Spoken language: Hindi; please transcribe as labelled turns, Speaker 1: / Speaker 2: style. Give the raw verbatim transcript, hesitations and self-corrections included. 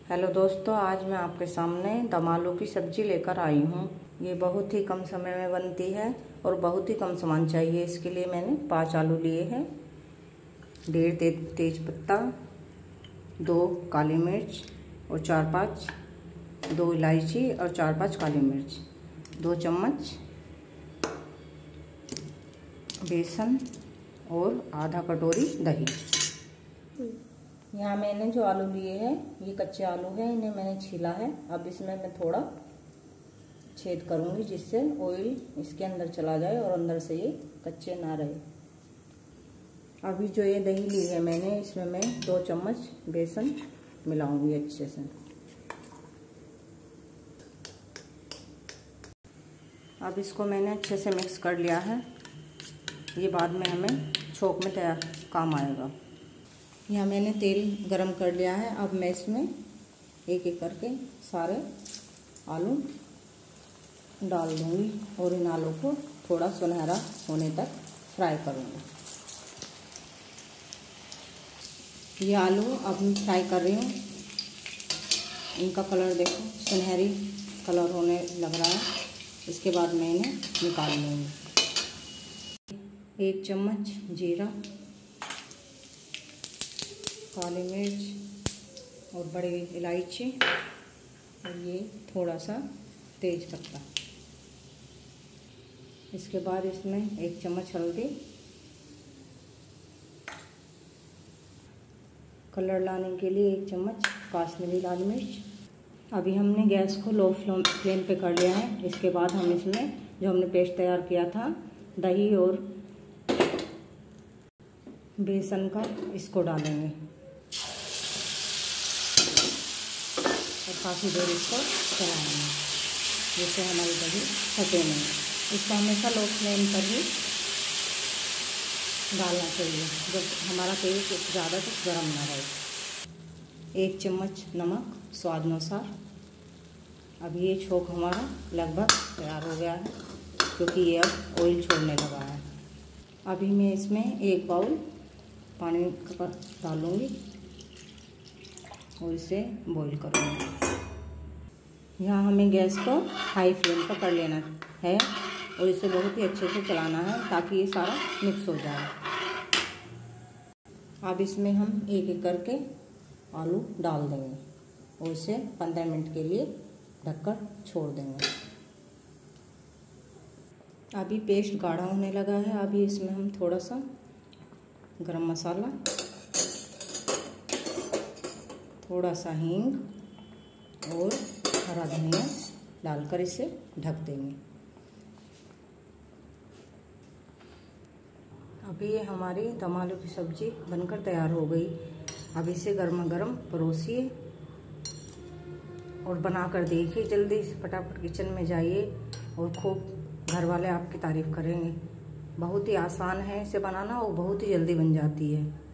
Speaker 1: हेलो दोस्तों, आज मैं आपके सामने दम आलू की सब्जी लेकर आई हूँ। ये बहुत ही कम समय में बनती है और बहुत ही कम सामान चाहिए। इसके लिए मैंने पाँच आलू लिए हैं, डेढ़ ते, तेज पत्ता, दो काली मिर्च और चार पाँच दो इलायची और चार पाँच काली मिर्च, दो चम्मच बेसन और आधा कटोरी दही। यहाँ मैंने जो आलू लिए हैं ये कच्चे आलू हैं, इन्हें मैंने छीला है। अब इसमें मैं थोड़ा छेद करूँगी जिससे ऑयल इसके अंदर चला जाए और अंदर से ये कच्चे ना रहे। अभी जो ये दही ली है मैंने, इसमें मैं दो चम्मच बेसन मिलाऊंगी अच्छे से। अब इसको मैंने अच्छे से मिक्स कर लिया है। ये बाद में हमें छोंक में तैयार काम आएगा। यहाँ मैंने तेल गरम कर लिया है। अब मैं इसमें एक एक करके सारे आलू डाल दूँगी और इन आलू को थोड़ा सुनहरा होने तक फ्राई करूँगी। ये आलू अब मैं फ्राई कर रही हूँ। इनका कलर देखो, सुनहरी कलर होने लग रहा है। इसके बाद मैं इन्हें निकाल लूँगी। एक चम्मच जीरा, काली मिर्च और बड़ी इलायची और ये थोड़ा सा तेज पत्ता। इसके बाद इसमें एक चम्मच हल्दी, कलर लाने के लिए एक चम्मच काश्मीरी लाल मिर्च। अभी हमने गैस को लो फ्लेम पे कर लिया है। इसके बाद हम इसमें जो हमने पेस्ट तैयार किया था दही और बेसन का, इसको डालेंगे और काफ़ी देर इसको चलाएंगे जिससे हमारी दही फटे नहीं। इसको हमेशा लो फ्लेम पर ही डालना चाहिए जब हमारा तेल कुछ ज़्यादा कुछ गर्म ना रहे। एक चम्मच नमक स्वाद अनुसार। अब ये छोंक हमारा लगभग तैयार हो गया है क्योंकि ये अब ऑयल छोड़ने लगा है। अभी मैं इसमें एक बाउल पानी का डालूँगी और इसे बॉईल करूँगी। यहाँ हमें गैस को हाई फ्लेम पर कर लेना है और इसे बहुत ही अच्छे से चलाना है ताकि ये सारा मिक्स हो जाए। अब इसमें हम एक एक करके आलू डाल देंगे और इसे पंद्रह मिनट के लिए ढककर छोड़ देंगे। अभी पेस्ट गाढ़ा होने लगा है। अभी इसमें हम थोड़ा सा गरम मसाला, थोड़ा सा हींग और हरा धनिया डालकर इसे ढक देंगे। अभी ये हमारी दम आलू की सब्जी बनकर तैयार हो गई। अब इसे गर्मा गर्म परोसिए और बनाकर देखिए। जल्दी फटाफट किचन में जाइए और खूब घर वाले आपकी तारीफ करेंगे। बहुत ही आसान है इसे बनाना और बहुत ही जल्दी बन जाती है।